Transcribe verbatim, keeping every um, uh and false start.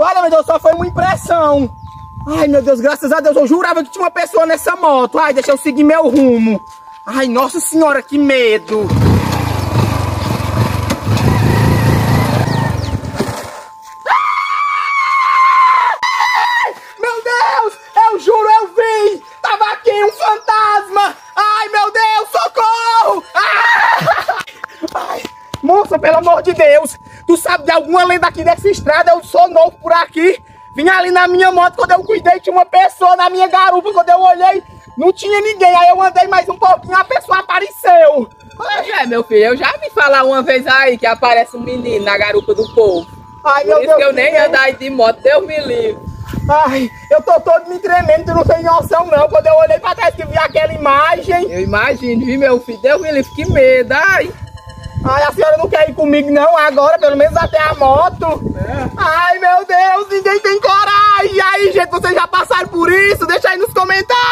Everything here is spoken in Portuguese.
Olha, meu Deus, só foi uma impressão. Ai, meu Deus, graças a Deus, eu jurava que tinha uma pessoa nessa moto. Ai, deixa eu seguir meu rumo. Ai, nossa senhora, que medo. Meu Deus, eu juro, eu vi. Tava aqui um fantasma. Ai, meu Deus, socorro. Ai, moça, pelo amor de Deus. Tu sabe de alguma lenda aqui dessa estrada? Eu sou novo por aqui. Vim ali na minha moto, quando eu cuidei, tinha uma pessoa na minha garupa. Quando eu olhei, não tinha ninguém. Aí eu andei mais um pouquinho, a pessoa apareceu. Pois é, meu filho, eu já vi falar uma vez aí que aparece um menino na garupa do povo. Ai, Por meu isso Deus, que eu nem ando aí de moto, Deus me livre. Ai, eu tô todo me tremendo, tu não tem noção não. Quando eu olhei pra trás que vi aquela imagem. Eu imagino, viu, meu filho? Deus me livre, que medo, ai. Ai, a senhora não quer ir comigo não agora, pelo menos até a moto? É. Ai, meu Deus, ninguém tem coragem. E aí, gente, vocês já passaram por isso? Deixa aí nos comentários.